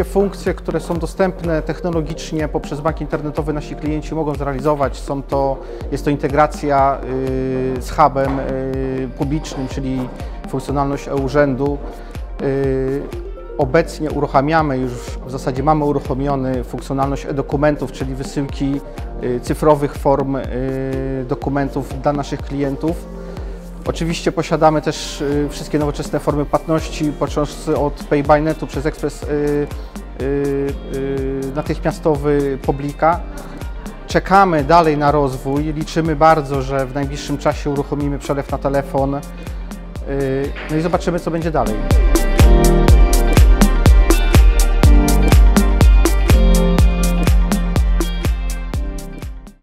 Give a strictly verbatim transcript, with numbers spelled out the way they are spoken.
funkcje, które są dostępne technologicznie poprzez bank internetowy nasi klienci mogą zrealizować. Są to, jest to integracja z hubem publicznym, czyli funkcjonalność e-urzędu. Obecnie uruchamiamy, już w zasadzie mamy uruchomiony funkcjonalność e-dokumentów, czyli wysyłki cyfrowych form dokumentów dla naszych klientów. Oczywiście posiadamy też wszystkie nowoczesne formy płatności, począwszy od PayByNetu przez ekspres natychmiastowy Publica. Czekamy dalej na rozwój, liczymy bardzo, że w najbliższym czasie uruchomimy przelew na telefon, no i zobaczymy, co będzie dalej.